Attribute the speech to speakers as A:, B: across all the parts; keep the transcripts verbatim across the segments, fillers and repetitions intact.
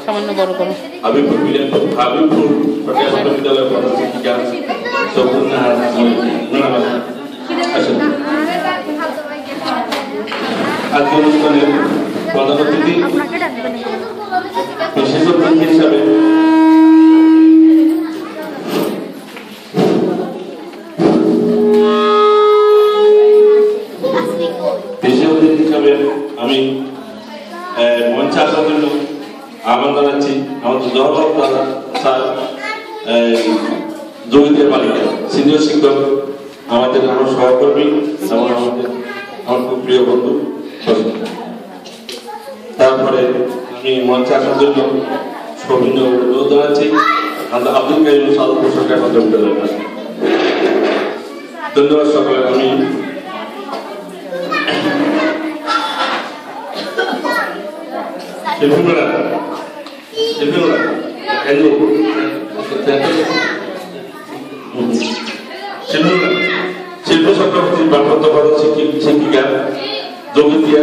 A: সামান্য বড় করো।
B: হাবিবপুর বিলেনপুর হাবিবপুর সরকারি বিদ্যালয়ের প্রধান শিক্ষিকা সবুনা আসেন। আজকে অনুষ্ঠানের প্রধান অতিথি বিশেষ অতিথি হিসাবে বিশেষ অতিথি হিসাবে আমি মঞ্চে আসার জন্য আহ্বান জানাচ্ছি আমাদের জওহর স্যার, জগিদের বালিকা সিনিয়র শিক্ষক, আমাদের আমার সহকর্মী এবং আমাদের আমার খুব প্রিয় বন্ধু। তারপরে আমি মঞ্চে আসার জন্য সৌমিন্য অনুরোধ জানাচ্ছি আমাদের আব্দুল কাইম সাদপুর সরকারি মাধ্যমিক বিদ্যালয়ের কাছে। ধন্যবাদ সকলে। আমি শিল্প চক্রবর্তীর ভারপ্রাপ্ত প্রধান শিক্ষিকা জগিতিয়া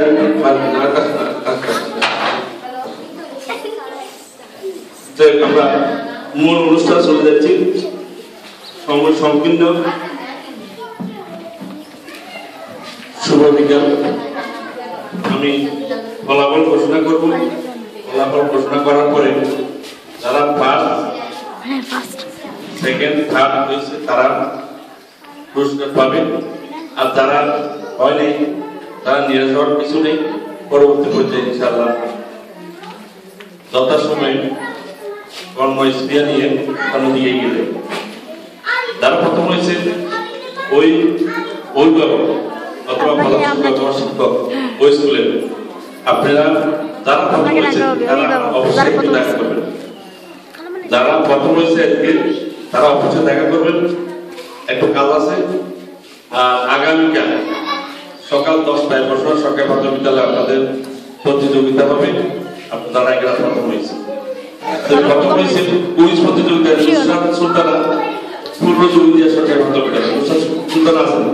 B: আমরা মূল অনুষ্ঠান চলে যাচ্ছি। সময় সংকীর্ণ শুভ বিজ্ঞান। আমি ফলাফল ঘোষণা করব। ফলাফল ঘোষণা করার পরে যারা ফার্স্ট সেকেন্ড থার্ড হয়েছে তারা পুরস্কার পাবে, আর যারা হয়নি তারা নিরাশ হওয়ার কিছু নেই। পরবর্তী পর্যায়ে ইনশাআল্লাহ যথাসময়ে কর্মস্পৃহা নিয়ে সামনে দিকে গেলে যারা প্রথম হয়েছে ওই অভিভাবক অথবা অথবা শিক্ষক ওই স্কুলের আপনারা যারা প্রথম হয়েছে তারা অবশ্যই দেখা করবেন। যারা প্রথম হয়েছে আজকে তারা অবশ্যই দেখা করবেন। একটু কাজ আছে। আর আগামীকাল সকাল দশটায় বসুয়া সরকারি মাধ্যমিক বিদ্যালয়ে আপনাদের প্রতিযোগিতা হবে। আপনারা এখানে প্রথম হয়েছে প্রথম হয়েছে কুইজ প্রতিযোগিতা সুলতানা পূর্ব জগিতিয়া সরকারি মাধ্যমিক বিদ্যালয় সুলতানা আছেন।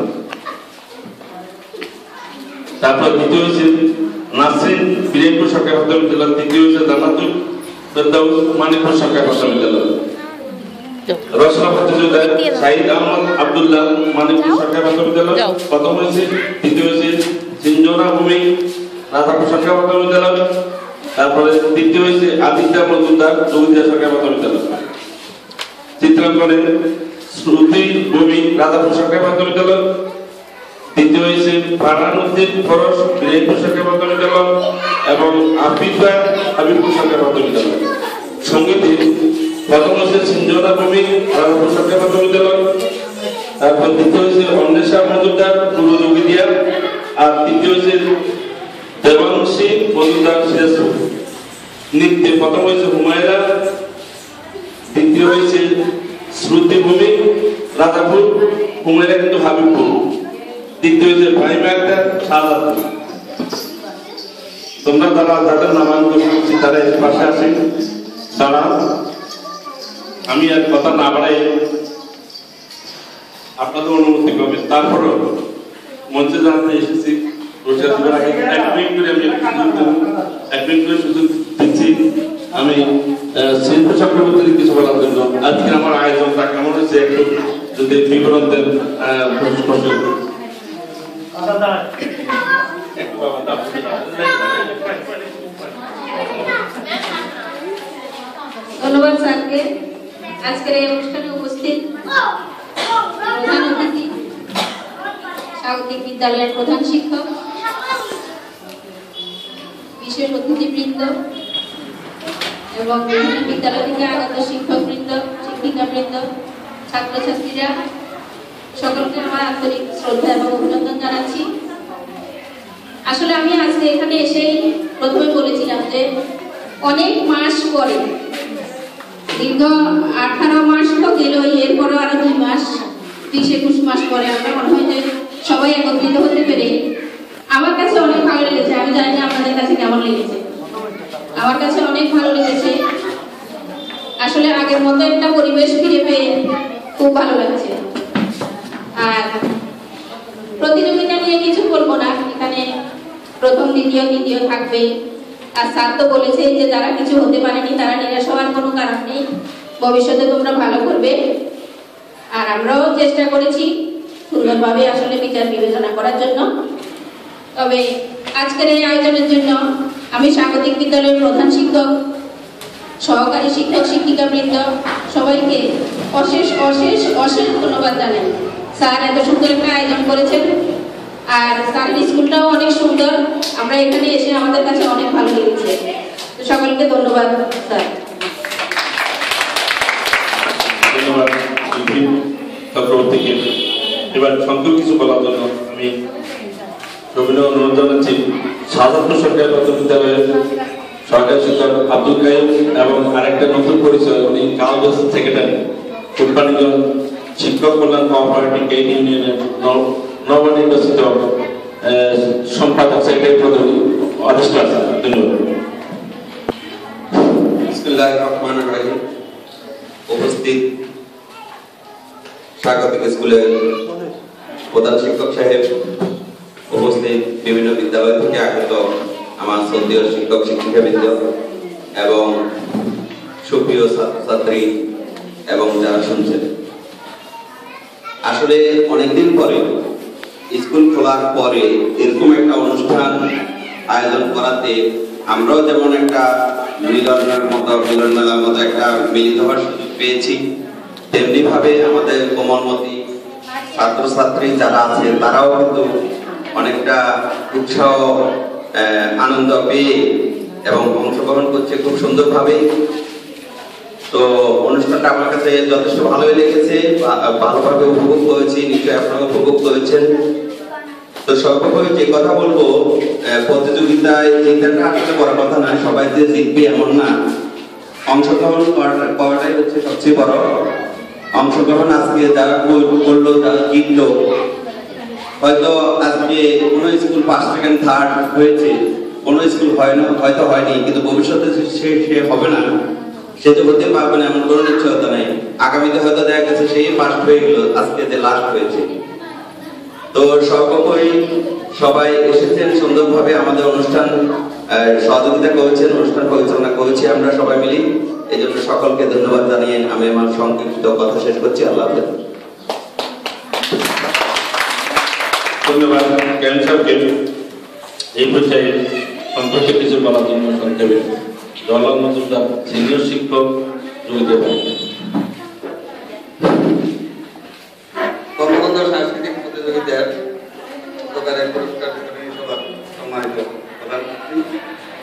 B: তারপর দ্বিতীয় হয়েছে নাসরিন বিরানপুর সরকারি মাধ্যমিক বিদ্যালয়। তৃতীয় হয়েছে জান্নাতুল ফেরদাউস মানিকপুর সরকারি মাধ্যমিক বিদ্যালয়। রচনা প্রতিযোগিতায় শাহিদ আহমদ আব্দুল্লাহ মানিকপুর সরকারি মাধ্যমিক বিদ্যালয় প্রথম হয়েছে। তৃতীয় হয়েছে সিঞ্জনা ভূমি রাধাপুর সরকারি মাধ্যমিক বিদ্যালয়। তারপরে তৃতীয় হয়েছে আদিত্য মজুমদার জগিতিয়া সরকারি মাধ্যমিক বিদ্যালয়। চিত্রাঙ্কনে শ্রুতি ভূমি রাধাপুর সরকারি মাধ্যমিক বিদ্যালয়। তৃতীয় হয়েছে ফারহানুদ্দিন ফরস বিরানপুর সরকারি মাধ্যমিক বিদ্যালয় এবং আফিফা হাবিবপুর সরকারি মাধ্যমিক বিদ্যালয়। সঙ্গীতে প্রথম হচ্ছে সিঞ্জনা ভূমি রাধাপুর সরকারি মাধ্যমিক বিদ্যালয়। তারপর দ্বিতীয় হয়েছে অন্বেষা মজুমদার পূর্ব জগিতিয়া। আর তৃতীয় হয়েছে দেবাংশী মজুমদার সিরাজপুর। নৃত্যে প্রথম হয়েছে হুমায়রা, দ্বিতীয় হয়েছে শ্রুতি ভূমি রাধাপুর, হুমায়রা কিন্তু হাবিবপুর। তৃতীয় হয়েছে ফাহিমা আক্তার শাহজাদপুর। তোমরা তারা যাদের নামাঙ্কন করছি তারা এর পাশে আসেন। তারা আমি আর কথা না বাড়াই আপনাদের অনুমতি পাবেন। তারপরও মঞ্চে জানাতে এসেছি এক মিনিট করে আমি এক মিনিট করে সুযোগ দিচ্ছি। আমি শিল্প চক্রবর্তীর কিছু বলার জন্য আজকে আমার আয়োজনটা কেমন হয়েছে একটু যদি বিবরণ দেন।
C: ধন্যবাদ স্যারকে। আজকের এই অনুষ্ঠানে উপস্থিত প্রধান অতিথি, স্বাগতিক বিদ্যালয়ের প্রধান শিক্ষক, বিশেষ অতিথিবৃন্দ এবং বিভিন্ন বিদ্যালয় থেকে আগত শিক্ষকবৃন্দ, শিক্ষিকাবৃন্দ, ছাত্রছাত্রীরা সকলকে আমার আন্তরিক শ্রদ্ধা এবং অভিনন্দন জানাচ্ছি। আসলে আমি আজকে এখানে এসেই প্রথমে বলেছিলাম যে অনেক মাস পরে, দীর্ঘ আঠারো মাস তো গেল, এরপরও আরো দুই মাস বিশ একুশ মাস পরে আমরা মনে হয় যে সবাই একত্রিত হতে পেরে আমার কাছে অনেক ভালো লেগেছে। আমি জানি না আপনাদের কাছে কেমন লেগেছে। আমার কাছে অনেক ভালো লেগেছে। আসলে আগের মতো একটা পরিবেশ ফিরে পেয়ে খুব ভালো লাগছে। আর প্রতিযোগিতা নিয়ে কিছু বলবো না, এখানে প্রথম দ্বিতীয় তৃতীয় থাকবে। আর স্যার তো বলেছে যে যারা কিছু হতে পারেনি তারা নিরাশ হওয়ার কোনো কারণ নেই, ভবিষ্যতে তোমরা ভালো করবে। আর আমরাও চেষ্টা করেছি সুন্দরভাবে আসলে বিচার বিবেচনা করার জন্য। তবে আজকের এই আয়োজনের জন্য আমি স্বাগতিক বিদ্যালয়ের প্রধান শিক্ষক, সহকারী শিক্ষক, শিক্ষিকা বৃন্দ সবাইকে অশেষ অশেষ অশেষ ধন্যবাদ জানাই। স্যার এত সুন্দর একটা আয়োজন করেছেন, আর স্যারের স্কুলটাও অনেক সুন্দর। আমরা এখানে এসে আমাদের কাছে অনেক ভালো লেগেছে। তো সকলকে ধন্যবাদ স্যার।
B: ধন্যবাদ চক্রবর্তীকে। এবার সংক্ষেপ কিছু বলার জন্য আমি সবিনয় অনুরোধ জানাচ্ছি শাহজাদপুর সরকারি প্রাথমিক বিদ্যালয়ের সরকারি শিক্ষক আব্দুল কাইম এবং আরেকটা নতুন পরিচয়, উনি গার্লস সেক্রেটারি কোম্পানিগঞ্জ শিক্ষক কল্যাণ কোঅপারেটিভ ট্রেড ইউনিয়নের নবনির্বাচিত সম্পাদক সেক্রেটারি পদে অধিষ্ঠ আছেন। ধন্যবাদ।
A: বিসমিল্লাহির রহমানির রহিম। উপস্থিত স্বাগতিক স্কুলের প্রধান শিক্ষক সাহেব, উপস্থিত বিভিন্ন বিদ্যালয় থেকে আগত আমার শ্রদ্ধেয় শিক্ষক শিক্ষিকাবৃন্দ এবং সুপ্রিয় ছাত্রছাত্রী এবং যারা শুনছেন, আসলে অনেকদিন পরে স্কুল খোলার পরে এরকম একটা অনুষ্ঠান আয়োজন করাতে আমরাও যেমন একটা মিলনের মতো মিলন মেলার মতো একটা মিলিত হওয়ার সুযোগ পেয়েছি, তেমনি ভাবে আমাদের কোমলমতি ছাত্রছাত্রী যারা আছে তারাও কিন্তু অনেকটা উৎসাহ আনন্দ পেয়ে এবং অংশগ্রহণ করছে খুব সুন্দরভাবে। তো অনুষ্ঠানটা আমার কাছে যথেষ্ট ভালোই লেগেছে, ভালোভাবে উপভোগ করেছি, নিশ্চয়ই আপনারা উপভোগ করেছেন। তো সর্বোপরি যে কথা বলবো, প্রতিযোগিতায় জিতাটা আসলে বড় কথা না, সবাই যে জিতবে এমন না, অংশগ্রহণ করাটাই হচ্ছে সবচেয়ে বড়। অংশগ্রহণ আজকে যারা করলো, যারা জিতলো, হয়তো আজকে কোনো স্কুল ফার্স্ট সেকেন্ড থার্ড হয়েছে, কোনো স্কুল হয় না, হয়তো হয়নি, কিন্তু ভবিষ্যতে সে সে হবে না, সে তো হতে পারবে না এমন কোনো নিশ্চয়তা নেই। আগামীতে হয়তো দেখা গেছে সেই ফার্স্ট হয়ে গেল, আজকে যে লাস্ট হয়েছে। তো সর্বোপরি সবাই এসেছেন সুন্দরভাবে, আমাদের অনুষ্ঠান সহযোগিতা করেছেন, অনুষ্ঠান পরিচালনা করেছি আমরা সবাই মিলে। এই জন্য সকলকে ধন্যবাদ জানিয়ে আমি আমার সংক্ষিপ্ত কথা শেষ করছি। আল্লাহ হাফেজ।
B: ধন্যবাদ জ্ঞান সাহেবকে। এই পর্যায়ে সম্পর্কে কিছু বলার জন্য সংক্ষেপে জওয়াহরলাল মজুমদার সিনিয়র শিক্ষক যোগ দেবেন।
A: কর্মবন্ধ সাংস্কৃতিক প্রতিযোগিতার প্রকারের পুরস্কার বিতরণী সভার সম্মানিত প্রধান অতিথি,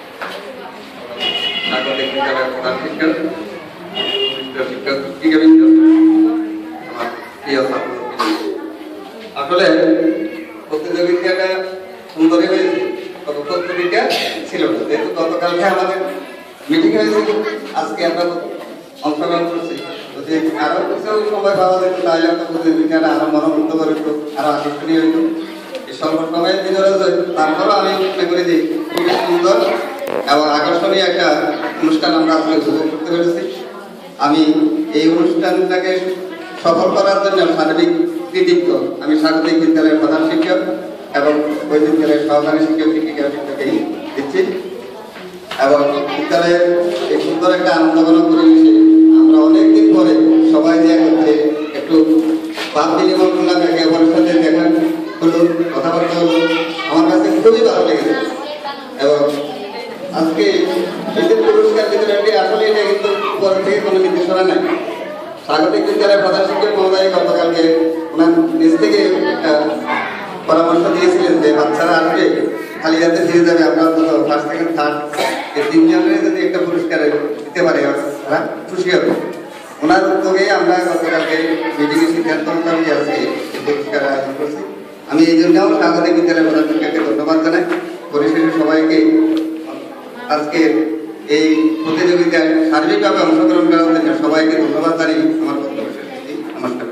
A: স্বাগতিক বিদ্যালয়ের প্রধান শিক্ষক, শিক্ষক শিক্ষিকাবৃন্দ, আমার প্রিয় ছাত্রছাত্রী, আসলে প্রতিযোগিতাটা সুন্দরই হয়েছে। তবে প্রতিযোগিতা ছিল না, যেহেতু গতকালকে আমাদের মিটিং হয়েছিল, আজকে আমরা অংশগ্রহণ করছি। যদি আরো কিছু সময় পাওয়া যেত তাহলে একটা প্রতিযোগিতাটা আরো মনোমুগ্ধ করে হতো, আরো আকর্ষণীয় হইত। এই স্বল্প সময়ের ভিতরে তারপরও আমি মনে করি যে খুবই সুন্দর এবং আকর্ষণীয় একটা অনুষ্ঠান আমরা আজকে উপভোগ করতে পেরেছি। আমি এই অনুষ্ঠানটাকে সফল করার জন্য সার্বিক কৃতিত্ব আমি স্বাগতিক বিদ্যালয়ের প্রধান শিক্ষক এবং ওই বিদ্যালয়ের সহকারী শিক্ষক শিক্ষিকাকেই দিচ্ছি। এবং বিদ্যালয়ের এই সুন্দর একটা আনন্দঘন পরিবেশে আমরা অনেকদিন পরে সবাই যে একত্রে একটু ভাব বিনিময় করলাম, একে অপরের সাথে দেখা হলো, কথাবার্তা হলো, আমার কাছে খুবই ভালো লেগেছে। এবং আজকে এই যে পুরস্কার বিতরণটি আসলে এটা কিন্তু উপর থেকে কোনো নির্দেশনা নাই। স্বাগতিক বিদ্যালয়ের প্রধান শিক্ষক মহোদয় গতকালকে ওনার নিজ থেকে পরামর্শ দিয়েছিলেন যে বাচ্চারা আসবে খালি হাতে ফিরে যাবে, আমরা অন্তত ফার্স্ট সেকেন্ড থার্ড এই তিনজনের যদি একটা পুরস্কার দিতে পারে ওরা খুশি হবে। ওনার উদ্যোগেই আমরা গতকালকে মিটিংয়ে সিদ্ধান্ত অনুযায়ী আজকে এই পুরস্কার আয়োজন করছি। আমি এই জন্যও স্বাগতিক বিদ্যালয়ের প্রধান শিক্ষককে ধন্যবাদ জানাই। পরিশেষে সবাইকে আজকে এই প্রতিযোগিতায় সার্বিকভাবে অংশগ্রহণ করার জন্য সবাইকে ধন্যবাদ জানিয়ে আমার বক্তব্য শেষ করছি। নমস্কার।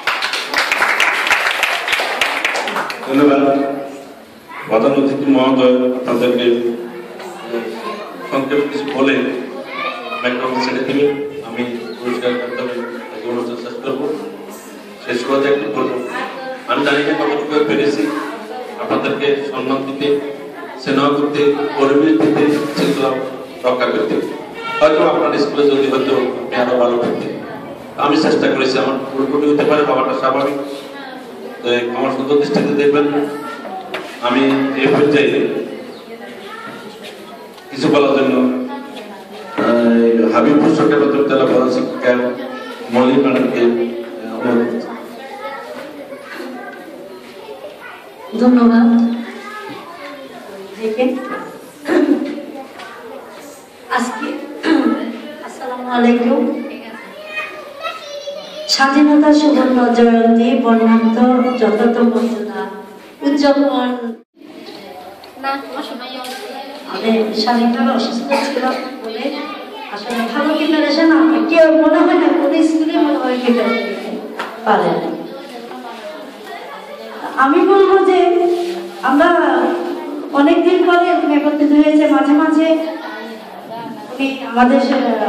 B: ধন্যবাদ প্রধান অতিথি মহোদয়, আপনাদেরকে সংক্ষেপ কিছু বলে মাইক্রোফোন ছেড়ে দিবে। আমি পুরস্কার মাধ্যমে অনুষ্ঠান শেষ করবো। শেষ করতে একটু বলবো, আমি জানি না কতটুকু পেরেছি আপনাদেরকে সম্মান দিতে, স্নেহ করতে, পরিবেশ দিতে, শৃঙ্খলা রক্ষা করতে। হয়তো আপনার স্কুলে যদি হয়তো আরো ভালো করতে, আমি চেষ্টা করেছি, আমার পুরোপুরি হতে পারে, বাবাটা স্বাভাবিক, আমার সুন্দর দৃষ্টিতে দেখবেন। আমি এই পর্যায়ে কিছু বলার জন্য হাবিবপুর সরকারি প্রাথমিক বিদ্যালয় প্রধান শিক্ষিকা মৌলিক ম্যাডামকে
D: ধন্যবাদ। আজকে আসসালামু আলাইকুম। স্বাধীনতা সুবর্ণ জয়ন্তী বর্ণাঢ্য যথার্থ মর্যাদা উদযাপন। আমি স্বাধীনভাবে অসুস্থ ছিলাম বলে আসলে ভালো প্রিপারেশন কেউ মনে হয় না কোনো স্কুলে মনে হয় প্রিপারেশন পারে। আমি বলবো যে আমরা অনেকদিন পরে একত্রিত হয়েছে, মাঝে মাঝে উনি আমাদের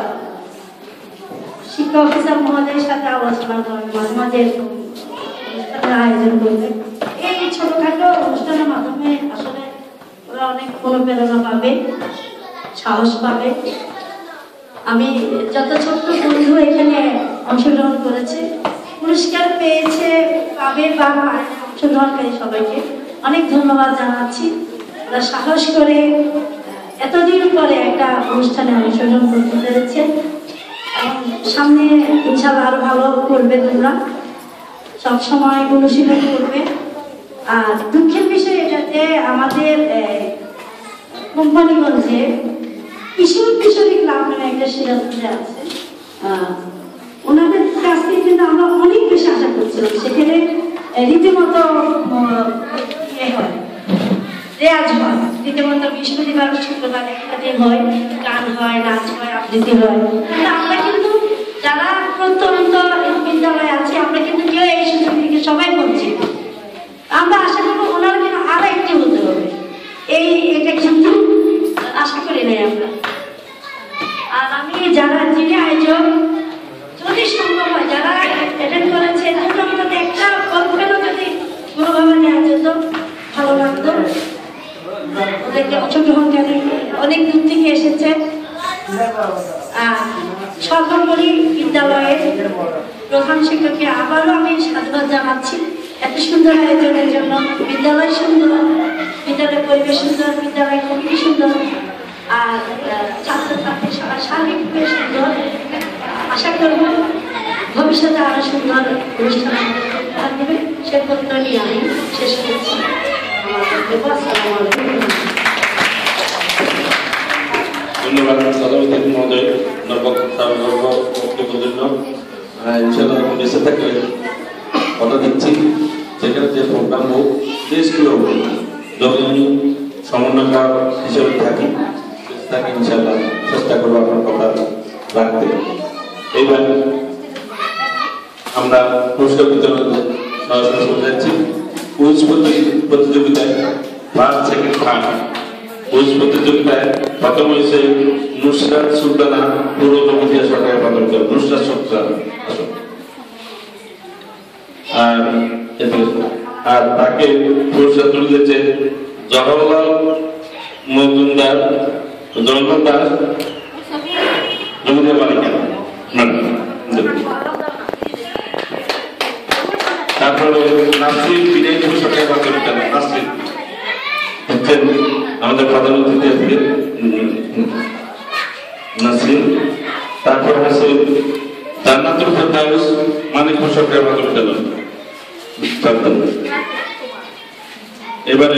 D: শিক্ষা অফিসার মহোদয়ের সাথে আলোচনা করেন, মাঝে মাঝে অনুষ্ঠানের আয়োজন করবেন। এই ছোটখাটো অনুষ্ঠানের মাধ্যমে আসলে ওরা অনেক অনুপ্রেরণা পাবে, সাহস পাবে। আমি যত ছোট্ট বন্ধু এখানে অংশগ্রহণ করেছে, পুরস্কার পেয়েছে, পাবে বা অংশগ্রহণকারী সবাইকে অনেক ধন্যবাদ জানাচ্ছি। ওরা সাহস করে এতদিন পরে একটা অনুষ্ঠানে অংশগ্রহণ করতে পেরেছে এবং সামনে ইনশাআল্লাহ আরো ভালো করবে, তোমরা সবসময় অনুশীলন করবে। আর দুঃখের বিষয় এটা যে আমাদের কোম্পানিগঞ্জে কিশোর কিশোরী ক্লাব নামে একটা সিরাজগঞ্জে আছে, ওনাদের কাছ থেকে কিন্তু আমরা অনেক বেশি আশা করছিলাম। সেখানে রীতিমতো ইয়ে হয়, রেয়াজ হয়, রীতিমতো বৃহস্পতিবার শুক্রবার একসাথে হয়, গান হয়, নাচ হয়, আবৃত্তি হয়। কিন্তু আমরা কিন্তু যারা প্রত্যন্ত বিদ্যালয়ে আছি আমরা কিন্তু কেউ এই সুযোগ থেকে সবাই বঞ্চিত। আমরা আশা করবো ওনারা কিন্তু আরো একটি হতে হবে, এই এটা কিন্তু আশা করি নাই আমরা। আর আমি যারা যিনি আয়োজক, যদি সম্ভব হয় যারা অ্যাটেন্ড করেছে মোটামুটি একটা গল্পেরও যদি কোনোভাবে নেওয়া যেত ভালো লাগতো। ওদেরকে অংশগ্রহণকারী অনেক দূর থেকে এসেছে। সর্বোপরি বিদ্যালয়ের প্রধান শিক্ষককে আবারও আমি সাধুবাদ জানাচ্ছি এত সুন্দর আয়োজনের জন্য। বিদ্যালয় সুন্দর, বিদ্যালয়ের পরিবেশ সুন্দর, বিদ্যালয় কমিটি সুন্দর, আর ছাত্রছাত্রী সবার সার্বিকভাবে সুন্দর। আশা করব ভবিষ্যতে আরো সুন্দর অনুষ্ঠান থাকবে, সে প্রত্যয় নিয়ে আমি শেষ করছি।
B: ধন্যবাদ সভাপতি মহোদয় বক্তব্যের জন্য। ইনশাআল্লাহ বেঁচে থাকলে কথা দিচ্ছি, যেখানে যে প্রোগ্রাম হোক, দেশগুলো যদি আমি সমন্বয়কার হিসেবে থাকি থাকি ইনশাআল্লাহ চেষ্টা করবো আপনার কথা রাখতে। এইবার আমরা পুরস্কার বিতরণ যাচ্ছি। কুইজ প্রতিযোগিতায় ফার্স্ট সেকেন্ড থার্ড কুইজ প্রতিযোগিতায় প্রথম হয়েছে নুসরাত সুলতানা, পূর্ব জমিয়া সরকারি প্রাথমিক নুসরাত সুলতানা। আর আর তাকে পুরস্কার তুলে দিয়েছে জওহরলাল মজুমদার, জওহরলাল দাস, জমিয়া বালিকা। তারপরে নাসরিন বিনাইপুর সরকারি প্রাথমিক নাসরিন হচ্ছেন আমাদের প্রধান অতিথি আজকে নাসরিন। তারপর আছে জান্নাতুল ফেরদাউস মানিকপুর সরকারি প্রাথমিক বিদ্যালয়। এবারে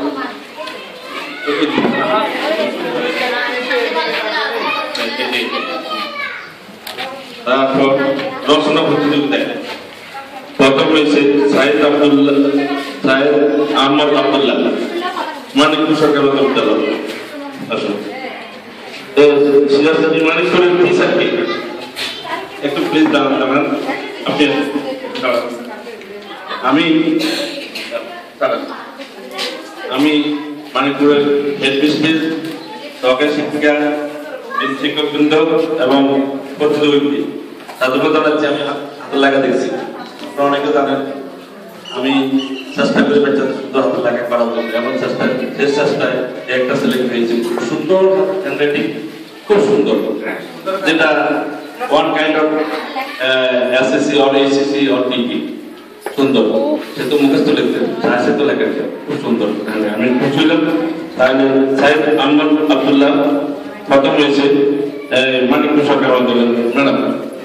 B: তারপর রচনা প্রতিযোগিতায় প্রথম রয়েছে সাইদ আব্দুল্লাহ, সাইদ আহমদ আব্দুল্লাহ, মানিকপুর সরকারি প্রাথমিক বিদ্যালয়। আসুন সিরাজগঞ্জ মানিকপুরের টিচারকে একটু প্লিজ দাঁড়ান, আপনি আমি আমি মানিকপুরের হেডমিস্ট্রেস, সহকারী শিক্ষিকা, শিক্ষকবৃন্দ এবং প্রতিযোগী সাধুবাদ জানাচ্ছি। আমি হাতে লাগা দেখছি, আপনারা অনেকে জানেন আমি চেষ্টা করি বাচ্চা সুন্দর হাতের লেখা করার জন্য, এমন চেষ্টা শেষ চেষ্টায় একটা ছেলে হয়েছে খুব সুন্দর হ্যান্ডরাইটিং, খুব সুন্দর, যেটা one kind of SSC or HSC or degree সুন্দর, সে তো মুখস্থ লিখতে সে তো লেখা খুব সুন্দর। আমি খুশি হলাম। তাহলে সাহেব আহমদ আব্দুল্লাহ প্রথম হয়েছে মানিকপুর সরকার আন্দোলন ম্যাডাম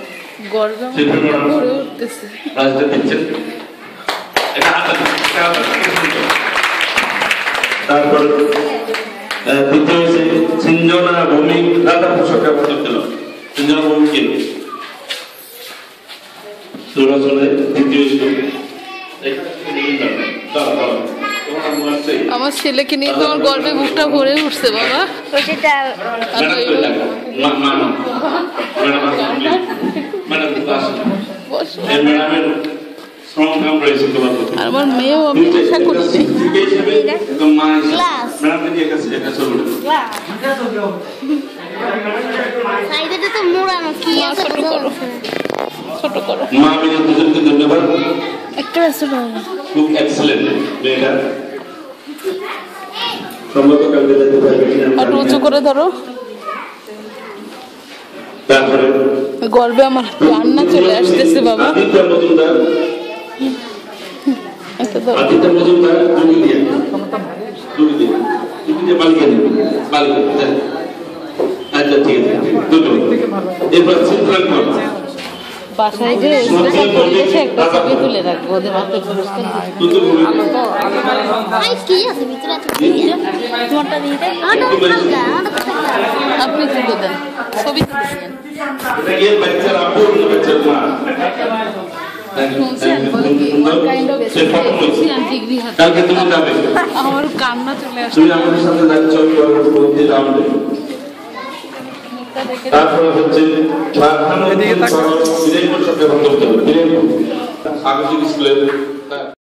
B: প্রাইজটা দিচ্ছেন। তারপর দ্বিতীয় হয়েছে সিঞ্জনা ভৌমিক রাধাপুর সরকার আন্দোলন, সিঞ্জনা ভৌমিক সুরচনে দ্বিতীয়
E: আমার ছেলেকে নিয়ে তোমার গর্বে বুকটা ভরে উঠছে বাবা। আমার মেয়েও আমি আশা করছি ছোট করো।
B: মা আমি দুজনকে ধন্যবাদ, খুব এক্সেলেন্ট মেয়েটা। সম্ভবত কালকে যেতে পারবে
E: আর উঁচু করে ধরো।
B: তারপরে
E: গর্বে আমার কান্না চলে আসতেছে বাবা।
B: আদিত্য মজুমদার, আদিত্য মজুমদার দুই দিয়ে দুই দিয়ে দুই দিয়ে বালিকা নেবে বালিকা। আচ্ছা ঠিক আছে, এবার চিত্রাঙ্কন
E: বাসায় যে স্পেশাল পরিবেশে একটা ছবি তুলে রাখবো ওদের হাতে পুরস্কার আপনি তুলে দেন, ছবি তুলে দেন। আমার কান্না চলে আসছে।
B: তারপরে হচ্ছে স্কুলের